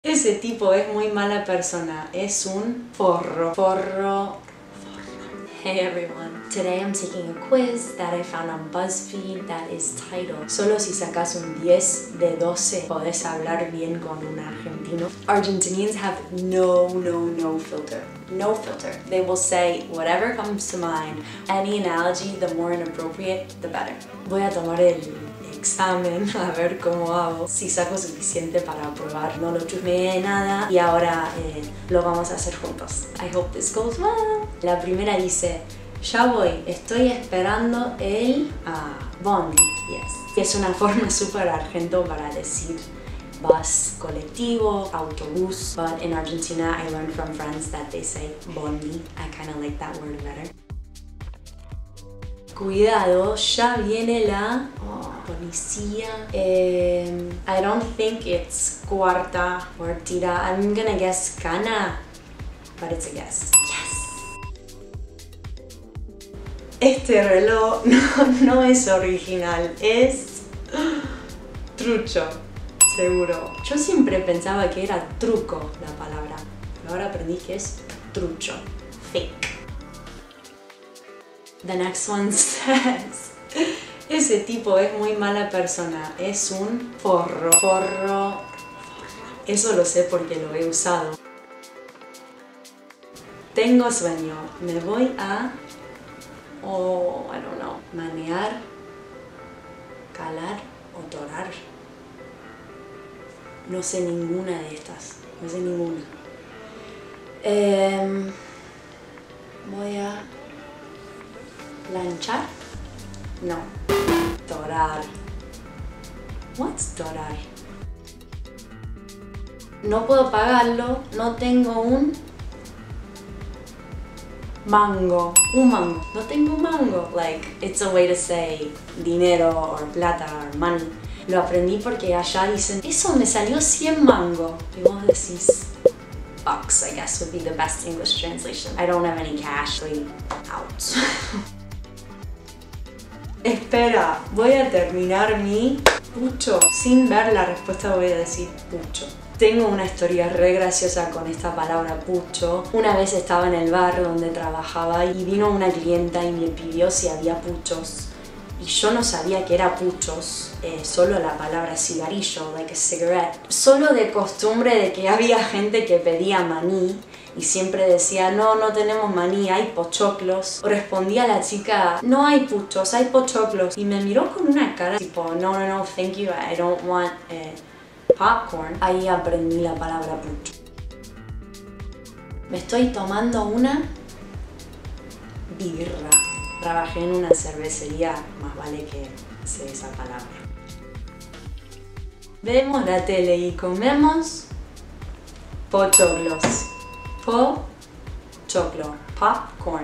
Ese tipo es muy mala persona, es un forro. Hey everyone, today I'm taking a quiz that I found on BuzzFeed that is titled Solo si sacas un 10 de 12 podés hablar bien con un argentino. Argentinians have no filter. No filter. They will say whatever comes to mind. Any analogy, the more inappropriate, the better. Voy a tomar el examen a ver cómo hago, si saco suficiente para aprobar. No lo chusmeé nada y ahora lo vamos a hacer juntos. I hope this goes well. La primera dice, ya voy, estoy esperando el bondi. Yes. Es una forma súper argento para decir bus, colectivo, autobús. But in Argentina I learned from friends that they say bondi. I kind of like that word better. Cuidado, ya viene la policía. I don't think it's cuartira. I'm gonna guess cana, but it's a guess. Yes. Este reloj no es original, es trucho, seguro. Yo siempre pensaba que era truco la palabra, pero ahora aprendí que es trucho, fake. The next one says, ese tipo es muy mala persona, es un forro. Eso lo sé porque lo he usado. Tengo sueño, me voy a, I don't know, manear, calar o torar. No sé ninguna de estas, no sé ninguna. Voy a planchar? No. Torar. What's torar? No puedo pagarlo, no tengo un mango. Un mango. No tengo un mango. Like, it's a way to say dinero or plata or money. Lo aprendí porque allá dicen, eso me salió 100 mango. Y vos decís, bucks, I guess would be the best English translation. I don't have any cash, so out. Espera, voy a terminar mi pucho. Sin ver la respuesta voy a decir pucho. Tengo una historia re graciosa con esta palabra pucho. Una vez estaba en el bar donde trabajaba y vino una clienta y me pidió si había puchos. Y yo no sabía que era puchos, solo la palabra cigarrillo, like a cigarette. Solo de costumbre de que había gente que pedía maní y siempre decía, no tenemos maní, hay pochoclos. O respondía a la chica, no hay puchos, hay pochoclos. Y me miró con una cara tipo, no, thank you, I don't want popcorn. Ahí aprendí la palabra pucho. Me estoy tomando una birra. Trabajé en una cervecería, más vale que sé esa palabra. Vemos la tele y comemos pochoclos. Pochoclo, popcorn.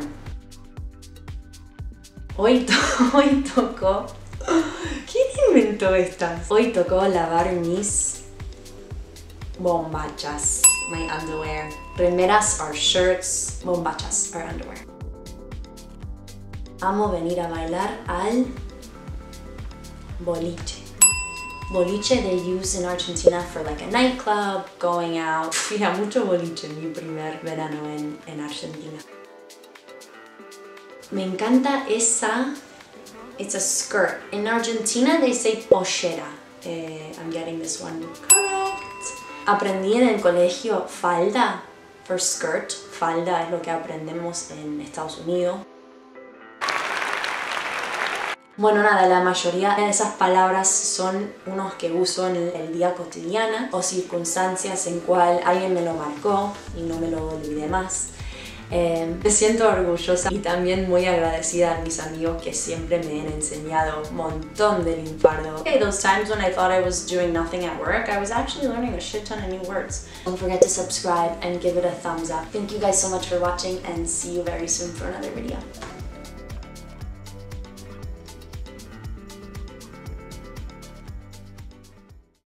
Hoy tocó... ¿Quién inventó estas? Hoy tocó lavar mis bombachas, my underwear. Remeras are shirts, bombachas are underwear. Amo venir a bailar al boliche. Boliche they use in Argentina for like a nightclub, going out. Fui a mucho boliche en mi primer verano en Argentina. Me encanta esa, it's a skirt. In Argentina they say pollera. I'm getting this one correct. Aprendí en el colegio falda, for skirt. Falda es lo que aprendemos en Estados Unidos. Bueno, nada, la mayoría de esas palabras son unos que uso en el día cotidiano o circunstancias en cual alguien me lo marcó y no me lo olvidé más. Me siento orgullosa y también muy agradecida a mis amigos que siempre me han enseñado un montón de lunfardo. Okay, those times when I thought I was doing nothing at work, I was actually learning a shit ton of new words. Don't forget to subscribe and give it a thumbs up. Thank you guys so much for watching and see you very soon for another video.